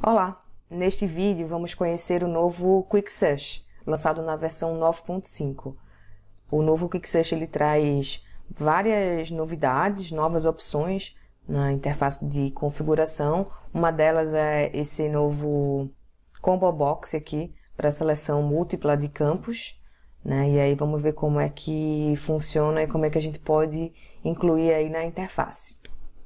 Olá! Neste vídeo vamos conhecer o novo Quick Search, lançado na versão 9.5. O novo Quick Search ele traz várias novidades, novas opções na interface de configuração. Uma delas é esse novo Combo Box aqui, para seleção múltipla de campos, né? E aí vamos ver como é que funciona e como é que a gente pode incluir aí na interface.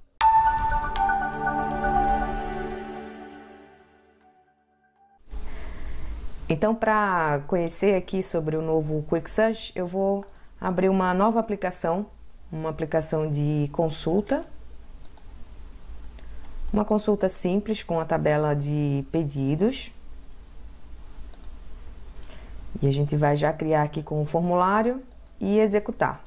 Então, para conhecer aqui sobre o novo Quick Search, eu vou abrir uma nova aplicação, uma aplicação de consulta. Uma consulta simples com a tabela de pedidos. E a gente vai já criar aqui com o formulário e executar.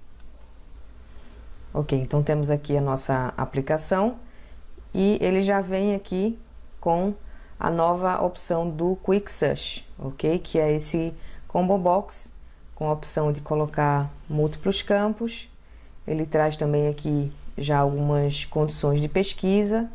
Ok, então temos aqui a nossa aplicação e ele já vem aqui com a nova opção do Quick Search, ok? Que é esse Combo Box com a opção de colocar múltiplos campos. Ele traz também aqui já algumas condições de pesquisa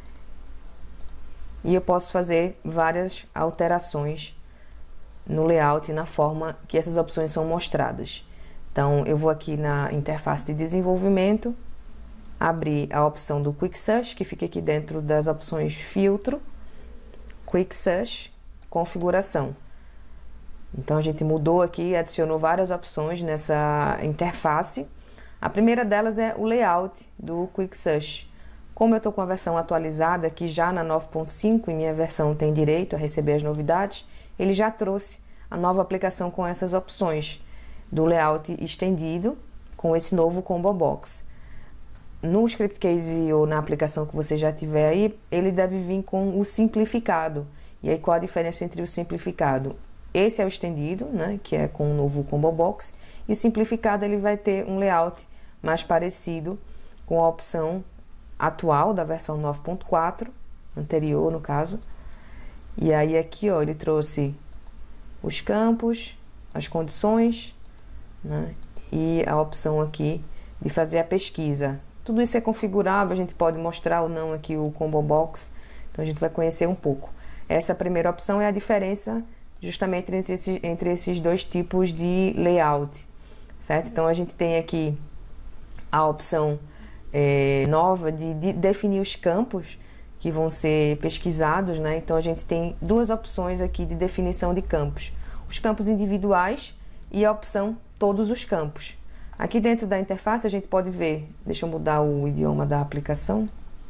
e eu posso fazer várias alterações no layout e na forma que essas opções são mostradas. Então, eu vou aqui na interface de desenvolvimento, abrir a opção do Quick Search, que fica aqui dentro das opções filtro, Quick Search, configuração. Então, a gente mudou aqui, adicionou várias opções nessa interface. A primeira delas é o layout do Quick Search. Como eu estou com a versão atualizada, que já na 9.5 e minha versão tem direito a receber as novidades, ele já trouxe a nova aplicação com essas opções do layout estendido com esse novo Combo Box. No Script Case ou na aplicação que você já tiver aí, ele deve vir com o simplificado. E aí qual a diferença entre o simplificado? Esse é o estendido, né, que é com o novo Combo Box, e o simplificado ele vai ter um layout mais parecido com a opção atual da versão 9.4, anterior no caso. E aí aqui, ó, ele trouxe os campos, as condições, né, e a opção aqui de fazer a pesquisa. Tudo isso é configurável, a gente pode mostrar ou não aqui o Combo Box, então a gente vai conhecer um pouco. Essa primeira opção é a diferença justamente entre esses dois tipos de layout, certo? Então a gente tem aqui a opção nova de definir os campos que vão ser pesquisados, né? Então a gente tem duas opções aqui de definição de campos: os campos individuais e a opção todos os campos. Aqui dentro da interface a gente pode ver, deixa eu mudar o idioma da aplicação.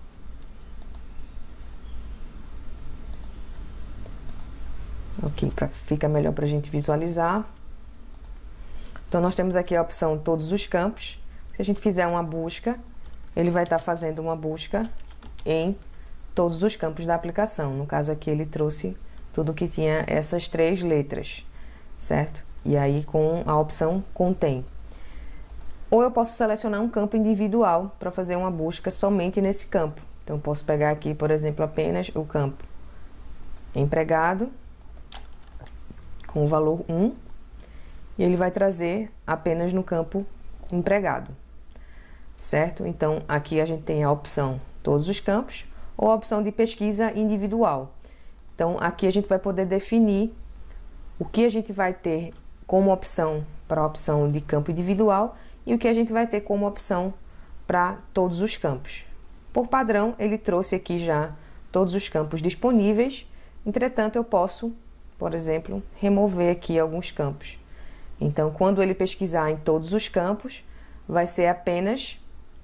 Ok, fica melhor para a gente visualizar. Então nós temos aqui a opção todos os campos. Se a gente fizer uma busca, ele vai estar fazendo uma busca em todos os campos da aplicação. No caso aqui ele trouxe tudo que tinha essas três letras, certo? E aí com a opção contém. Ou eu posso selecionar um campo individual para fazer uma busca somente nesse campo. Então posso pegar aqui, por exemplo, apenas o campo empregado com o valor 1 e ele vai trazer apenas no campo empregado, certo? Então aqui a gente tem a opção todos os campos ou a opção de pesquisa individual. Então aqui a gente vai poder definir o que a gente vai ter como opção para a opção de campo individual e o que a gente vai ter como opção para todos os campos. Por padrão, ele trouxe aqui já todos os campos disponíveis, entretanto eu posso, por exemplo, remover aqui alguns campos. Então, quando ele pesquisar em todos os campos, vai ser apenas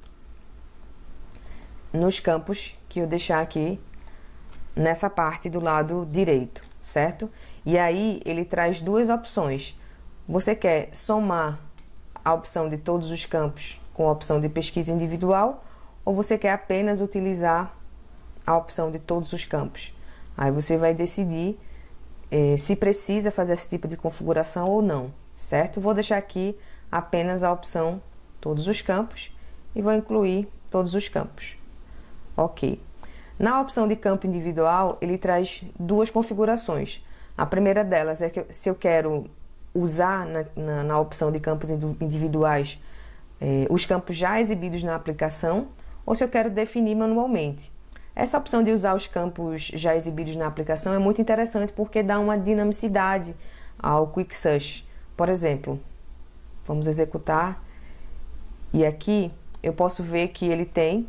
nos campos que eu deixar aqui nessa parte do lado direito, certo? E aí ele traz duas opções. Você quer somar a opção de todos os campos com a opção de pesquisa individual ou você quer apenas utilizar a opção de todos os campos? Aí você vai decidir se precisa fazer esse tipo de configuração ou não, certo? Vou deixar aqui apenas a opção todos os campos e vou incluir todos os campos. Ok. Na opção de campo individual, ele traz duas configurações. A primeira delas é que se eu quero usar na opção de campos individuais os campos já exibidos na aplicação ou se eu quero definir manualmente. Essa opção de usar os campos já exibidos na aplicação é muito interessante porque dá uma dinamicidade ao Quick Search. Por exemplo, vamos executar e aqui eu posso ver que ele tem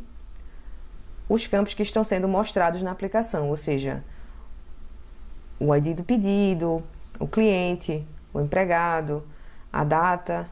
os campos que estão sendo mostrados na aplicação, ou seja, o ID do pedido, o cliente, o empregado, a data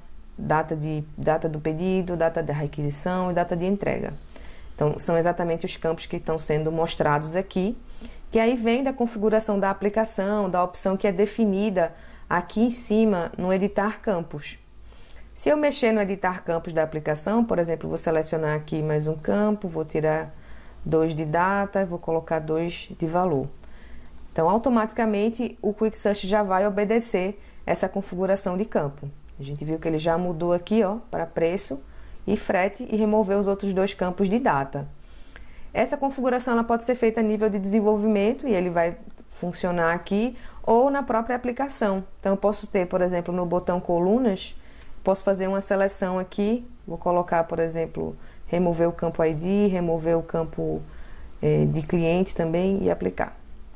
do pedido, data da requisição e data de entrega. Então, são exatamente os campos que estão sendo mostrados aqui, que aí vem da configuração da aplicação, da opção que é definida aqui em cima no editar campos. Se eu mexer no editar campos da aplicação, por exemplo, vou selecionar aqui mais um campo, vou tirar 2 de data e vou colocar 2 de valor. Então, automaticamente, o Quick Search já vai obedecer essa configuração de campo. A gente viu que ele já mudou aqui, ó, para preço e frete e removeu os outros 2 campos de data. Essa configuração ela pode ser feita a nível de desenvolvimento e ele vai funcionar aqui ou na própria aplicação. Então, eu posso ter, por exemplo, no botão colunas, posso fazer uma seleção aqui, vou colocar, por exemplo, remover o campo ID, remover o campo de cliente também e aplicar.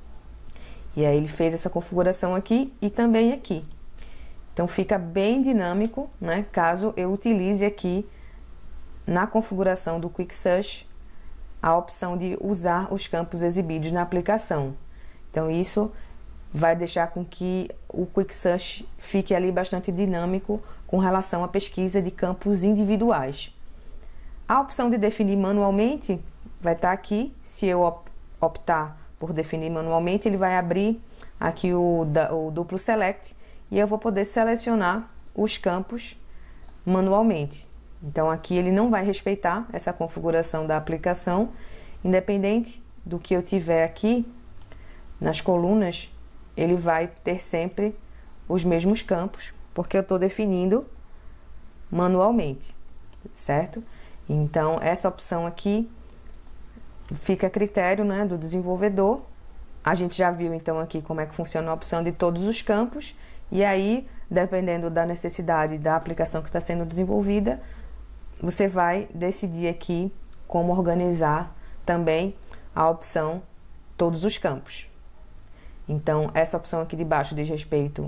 E aí ele fez essa configuração aqui e também aqui. Então fica bem dinâmico, né? Caso eu utilize aqui na configuração do Quick Search a opção de usar os campos exibidos na aplicação. Então isso vai deixar com que o Quick Search fique ali bastante dinâmico com relação à pesquisa de campos individuais. A opção de definir manualmente vai estar aqui. Se eu optar por definir manualmente, ele vai abrir aqui o duplo select e eu vou poder selecionar os campos manualmente. Então aqui ele não vai respeitar essa configuração da aplicação, independente do que eu tiver aqui nas colunas, ele vai ter sempre os mesmos campos, porque eu estou definindo manualmente, certo? Então essa opção aqui fica a critério, né, do desenvolvedor. A gente já viu então aqui como é que funciona a opção de todos os campos e aí, dependendo da necessidade da aplicação que está sendo desenvolvida, você vai decidir aqui como organizar também a opção todos os campos. Então, essa opção aqui de baixo diz respeito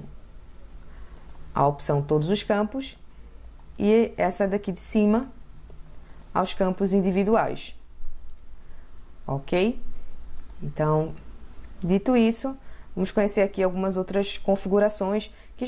à opção todos os campos e essa daqui de cima aos campos individuais. Ok? Então, dito isso, vamos conhecer aqui algumas outras configurações que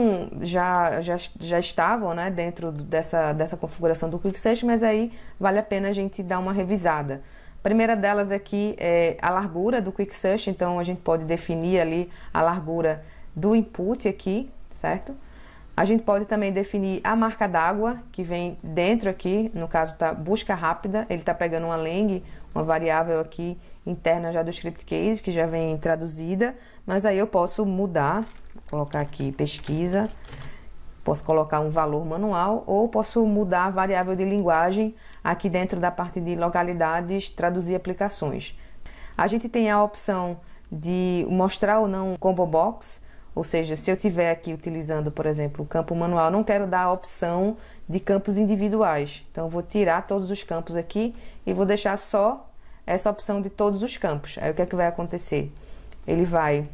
já estavam, né, dentro dessa configuração do Quick Search, mas aí vale a pena a gente dar uma revisada. A primeira delas aqui é a largura do Quick Search, então a gente pode definir ali a largura do input aqui, certo? A gente pode também definir a marca d'água que vem dentro aqui, no caso tá busca rápida, ele está pegando uma lang, uma variável aqui interna já do script case, que já vem traduzida, mas aí eu posso mudar, vou colocar aqui pesquisa, posso colocar um valor manual ou posso mudar a variável de linguagem aqui dentro da parte de localidades, traduzir aplicações. A gente tem a opção de mostrar ou não combo box, ou seja, se eu estiver aqui utilizando, por exemplo, o campo manual, não quero dar a opção de campos individuais. Então, eu vou tirar todos os campos aqui e vou deixar só essa opção de todos os campos. Aí, o que é que vai acontecer? Ele vai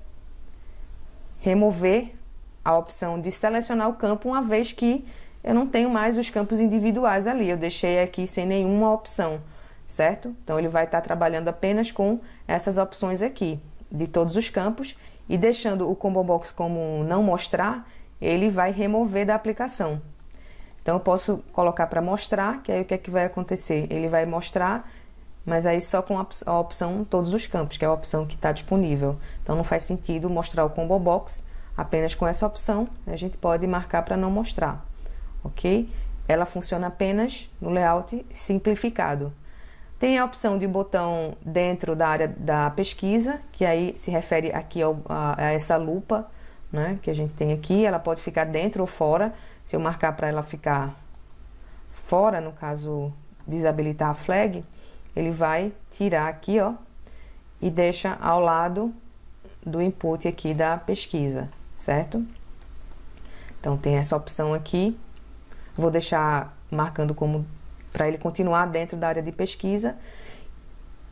remover a opção de selecionar o campo, uma vez que eu não tenho mais os campos individuais ali. Eu deixei aqui sem nenhuma opção, certo? Então, ele vai estar trabalhando apenas com essas opções aqui, de todos os campos. E deixando o combo box como não mostrar, ele vai remover da aplicação. Então eu posso colocar para mostrar, que aí o que é que vai acontecer? Ele vai mostrar, mas aí só com a opção todos os campos, que é a opção que está disponível. Então não faz sentido mostrar o combo box apenas com essa opção, a gente pode marcar para não mostrar, ok? Ela funciona apenas no layout simplificado. Tem a opção de botão dentro da área da pesquisa, que aí se refere aqui a essa lupa, né, que a gente tem aqui. Ela pode ficar dentro ou fora. Se eu marcar para ela ficar fora, no caso desabilitar a flag, ele vai tirar aqui, ó, e deixa ao lado do input aqui da pesquisa, certo? Então tem essa opção aqui. Vou deixar marcando como para ele continuar dentro da área de pesquisa.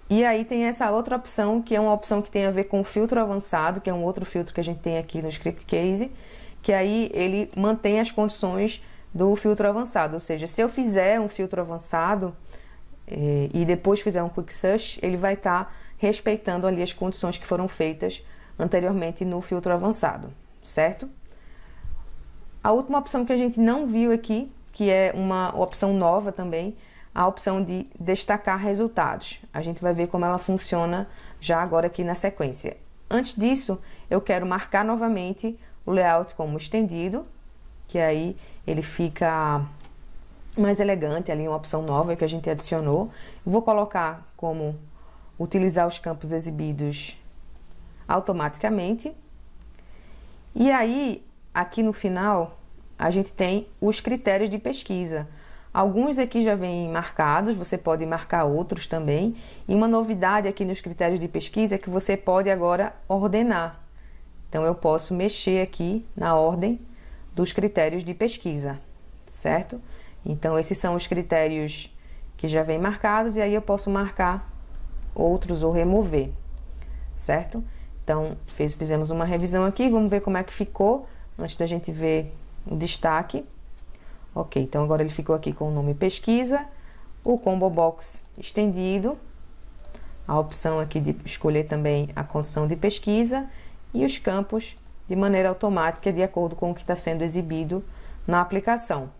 E aí tem essa outra opção, que é uma opção que tem a ver com o filtro avançado, que é um outro filtro que a gente tem aqui no Script Case, que aí ele mantém as condições do filtro avançado. Ou seja, se eu fizer um filtro avançado e depois fizer um Quick Search, ele vai estar respeitando ali as condições que foram feitas anteriormente no filtro avançado, certo? A última opção que a gente não viu aqui, que é uma opção nova também, a opção de destacar resultados. A gente vai ver como ela funciona já agora aqui na sequência. Antes disso, eu quero marcar novamente o layout como estendido, que aí ele fica mais elegante, ali uma opção nova que a gente adicionou. Vou colocar como utilizar os campos exibidos automaticamente. E aí, aqui no final, a gente tem os critérios de pesquisa. Alguns aqui já vêm marcados, você pode marcar outros também. E uma novidade aqui nos critérios de pesquisa é que você pode agora ordenar. Então, eu posso mexer aqui na ordem dos critérios de pesquisa, certo? Então, esses são os critérios que já vêm marcados e aí eu posso marcar outros ou remover, certo? Então, fizemos uma revisão aqui, vamos ver como é que ficou antes da gente ver o destaque. Ok, então agora ele ficou aqui com o nome pesquisa, o combo box estendido, a opção aqui de escolher também a condição de pesquisa e os campos de maneira automática de acordo com o que está sendo exibido na aplicação.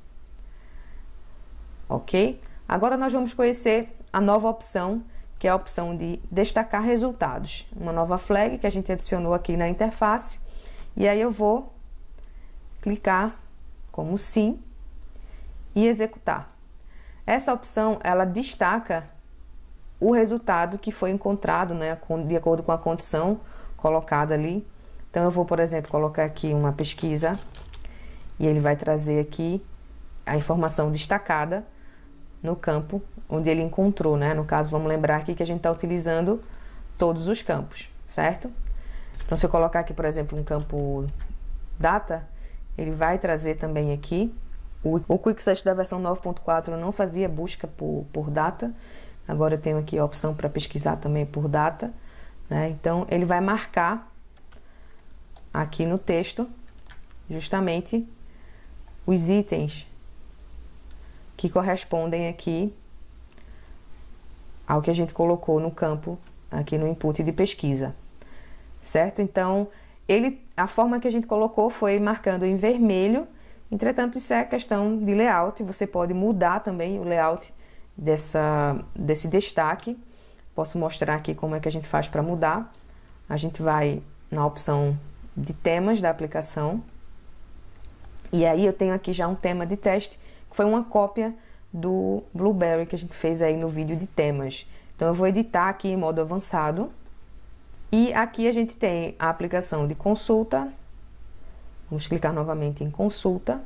Ok? Agora nós vamos conhecer a nova opção, que é a opção de destacar resultados. Uma nova flag que a gente adicionou aqui na interface. E aí eu vou clicar como sim e executar. Essa opção, ela destaca o resultado que foi encontrado, né, de acordo com a condição colocada ali. Então, eu vou, por exemplo, colocar aqui uma pesquisa e ele vai trazer aqui a informação destacada no campo onde ele encontrou, né? No caso, vamos lembrar aqui que a gente está utilizando todos os campos, certo? Então, se eu colocar aqui, por exemplo, um campo data, ele vai trazer também aqui. O Quick Search da versão 9.4 não fazia busca por data. Agora eu tenho aqui a opção para pesquisar também por data, né? Então, ele vai marcar aqui no texto justamente os itens que correspondem aqui ao que a gente colocou no campo aqui no input de pesquisa, certo? Então, a forma que a gente colocou foi marcando em vermelho. Entretanto, isso é questão de layout, você pode mudar também o layout desse destaque. Posso mostrar aqui como é que a gente faz para mudar. A gente vai na opção de temas da aplicação, e aí eu tenho aqui já um tema de teste, que foi uma cópia do Blueberry que a gente fez aí no vídeo de temas. Então eu vou editar aqui em modo avançado, e aqui a gente tem a aplicação de consulta. Vamos clicar novamente em consulta,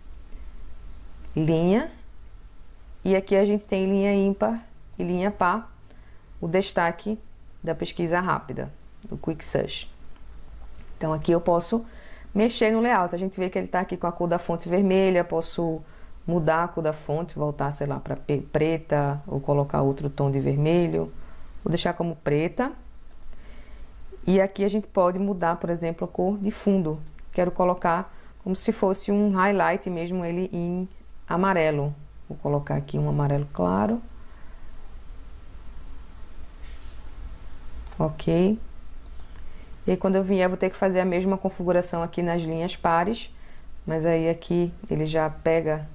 linha, e aqui a gente tem linha ímpar e linha par, o destaque da pesquisa rápida, do Quick Search. Então aqui eu posso mexer no layout, a gente vê que ele está aqui com a cor da fonte vermelha, posso mudar a cor da fonte, voltar, sei lá, para preta, ou colocar outro tom de vermelho, vou deixar como preta. E aqui a gente pode mudar, por exemplo, a cor de fundo. Quero colocar como se fosse um highlight mesmo, ele em amarelo. Vou colocar aqui um amarelo claro. Ok. E aí, quando eu vier, eu vou ter que fazer a mesma configuração aqui nas linhas pares. Mas aí aqui ele já pega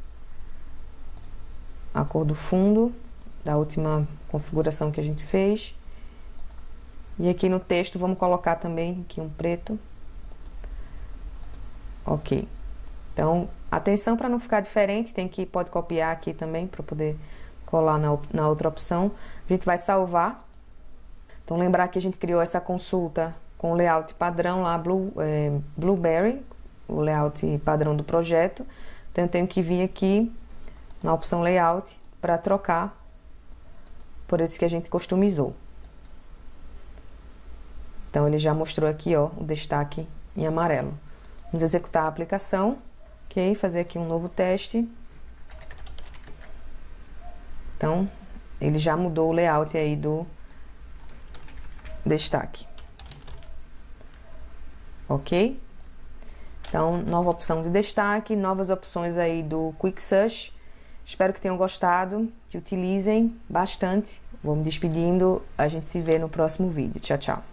a cor do fundo da última configuração que a gente fez. E aqui no texto vamos colocar também aqui um preto. Ok. Então, atenção para não ficar diferente, pode copiar aqui também para poder colar na outra opção. A gente vai salvar. Então, lembrar que a gente criou essa consulta com o layout padrão lá, Blueberry, o layout padrão do projeto. Então, eu tenho que vir aqui na opção layout para trocar por esse que a gente customizou. Então, ele já mostrou aqui, ó, o destaque em amarelo. Vamos executar a aplicação, ok? Fazer aqui um novo teste. Então, ele já mudou o layout aí do destaque. Ok? Então, nova opção de destaque, novas opções aí do Quick Search. Espero que tenham gostado, que utilizem bastante. Vou me despedindo, a gente se vê no próximo vídeo. Tchau, tchau.